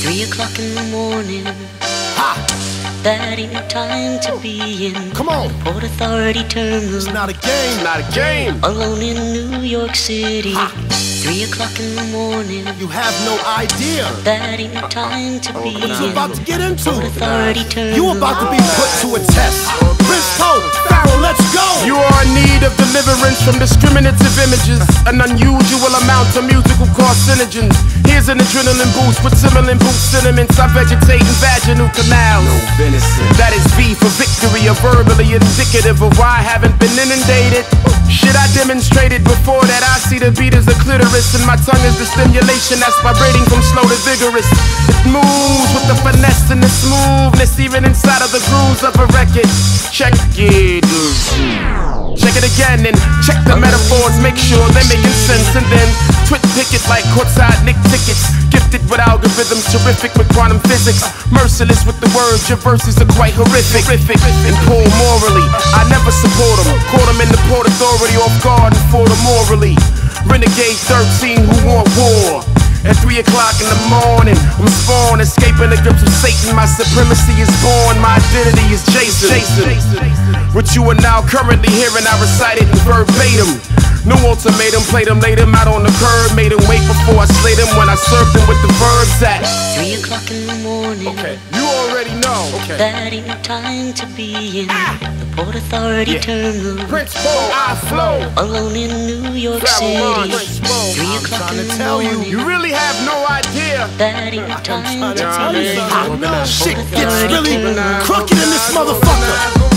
3 o'clock in the morning. Ha! That ain't no time to be in. Come on. Port Authority terminal. It's not a game. It's not a game. Alone in New York City. Ha! 3 o'clock in the morning. You have no idea That ain't no time to be what you're in. about to get into. Port Authority terminal. You about to be put to a test. Prince Cole, Pharoahe, let's go. You are in need of deliverance from discriminative images, an unusual amount of musical carcinogens. Here's an adrenaline boost with simmering boost sentiments. I vegetate in vaginal canals. That is V for victory, a verbally indicative of why I haven't been inundated. Shit I demonstrated before that. I see the beat as a clitoris, and my tongue is the stimulation that's vibrating from slow to vigorous. It moves with the finesse and the smoothness, even inside of the grooves of a record. Check it. Check it again and check the metaphors, make sure they're making sense, and then pick it like courtside Nick tickets. Gifted with algorithms, terrific with quantum physics. Merciless with the words, your verses are quite horrific. And poor morally, I never support them. Caught them in the Port Authority off guard and fought them morally. Renegade 13 who want war. At 3 o'clock in the morning, I'm spawned, escaping the grips of Satan. My supremacy is born, my identity is Jason. What you are now currently hearing, I recited in verbatim. No ultimatum, played him, laid him out on the curb, made him wait before I slayed him when I served him with the verbs at 3 o'clock in the morning. Okay, you already know. Okay. That ain't no time to be in the Port Authority terminal. Prince Polo, I flow. Alone in New York City. 3 o'clock in the morning. You really have no idea. That ain't no time to be in. Shit gets really crooked in this motherfucker.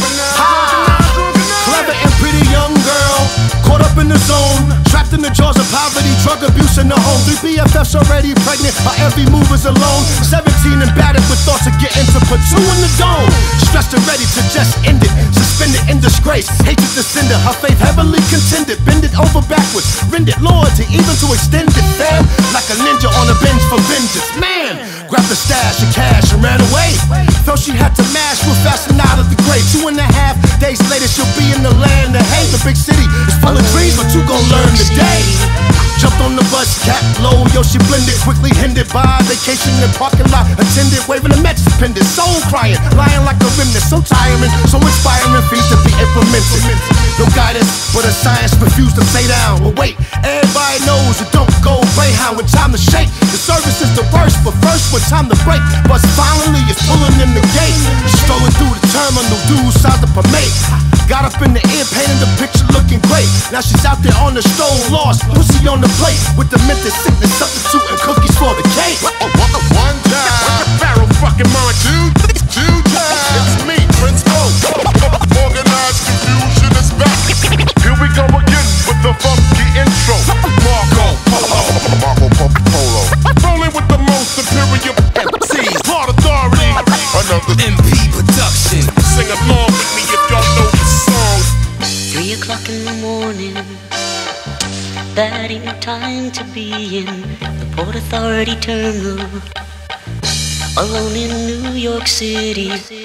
Clever and pretty young girl, caught up in the zone, trapped in the jaws of poverty, drug abuse in the home. 3 BFFs already pregnant, her every move is alone. 17 and battered with thoughts of getting to put 2 in the dome. Stressed and ready to just end it, suspended in disgrace. Hatred to cinder, her faith heavily contended. Bend it over backwards, rend it loyalty, even to extend it, fam. Like a ninja on a binge for vengeance. Man, grabbed the stash of cash and ran away. Felt she had to mash real fast and out of the grave. 2.5 days later, she'll be in the land of hate. The big city is full of dreams, but you gon' learn today. Jumped on the bus, cap low, yo, she blended. Quickly hindered by vacation in the parking lot. Attended, waving a match pendant. Soul crying, lying like a remnant. So tiring, so inspiring, things to be implemented. No guidance, but a science refused to stay down. But wait, everybody knows it don't go Greyhound when time to shake. The service is the worst, but first when time to break. Bus finally is pulling in the gate. Strolling through the terminal, dudes south of Pomade. Got up in the air, painting the picture looking great. Now she's out there on the stove, lost, pussy on the plate. With the mental sickness substitute and cookies for the cake. One time, Pharoahe fucking Monch. Two times, it's me, Prince Cole. Organized Konfusion is back. Here we go again with the funky intro. Marco Polo. Rolling with the most superior MCs. Port Authority. Another MP production. Sing along with me if y'all know the song. 3 o'clock in the morning. That ain't no time to be in the Port Authority terminal. Alone in New York City.